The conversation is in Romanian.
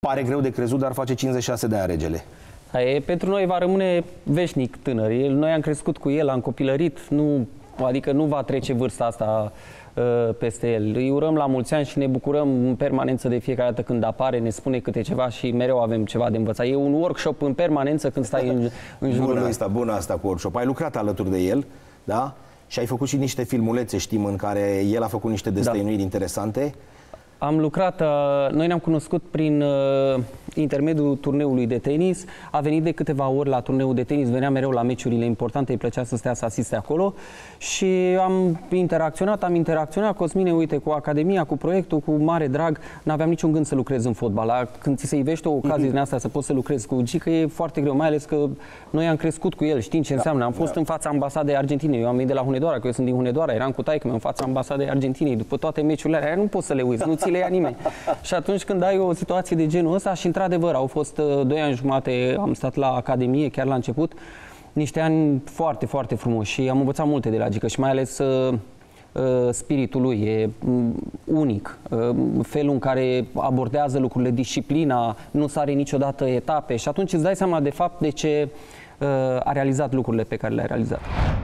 Pare greu de crezut, dar face 56 de ani regele. Pentru noi va rămâne veșnic tânăr. Noi am crescut cu el, am copilărit, adică nu va trece vârsta asta peste el. Îi urăm la mulți ani și ne bucurăm în permanență de fiecare dată când apare, ne spune câte ceva și mereu avem ceva de învățat. E un workshop în permanență când stai în jurul lui. Bună asta cu workshop. Ai lucrat alături de el, da? Și ai făcut și niște filmulețe, știm, în care el a făcut niște destăinuiri interesante. Am lucrat, noi ne-am cunoscut prin intermediul turneului de tenis. A venit de câteva ori la turneul de tenis, venea mereu la meciurile importante, îi plăcea să stea să asiste acolo și am interacționat. Cosmine, uite, cu Academia, cu proiectul, cu mare drag. N-aveam niciun gând să lucrez în fotbal. Când ți se ivește o ocazie din asta să poți să lucrezi cu Gică, e foarte greu, mai ales că noi am crescut cu el, știm ce înseamnă. Am fost în fața ambasadei Argentinei, eu am venit de la Hunedoara, că eu sunt din Hunedoara, eram cu taică-meu în fața ambasadei Argentinei. După toate meciurile alea, nu poți să le uiți, nu ți le ia nimeni. Și atunci când ai o situație de genul ăsta, și într-adevăr au fost 2 ani jumate, am stat la Academie chiar la început, niște ani foarte, foarte frumoși și am învățat multe de la Gică și mai ales spiritul lui e unic, felul în care abordează lucrurile, disciplina, nu sare niciodată etape și atunci îți dai seama de fapt de ce a realizat lucrurile pe care le-a realizat.